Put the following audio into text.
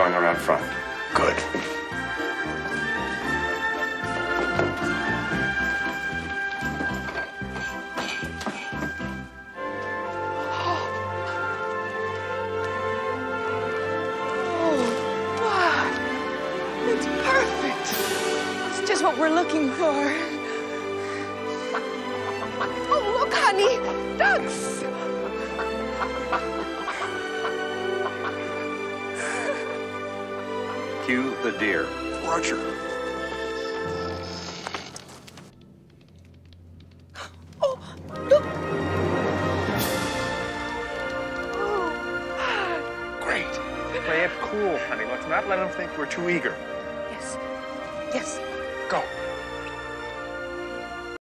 going around front. Good. It's perfect. It's just what we're looking for. Oh, look, honey, ducks. Cue the deer. Roger. Oh, look. Great. Play it cool, honey. Let's not let them think we're too eager. Yes. Yes. Go.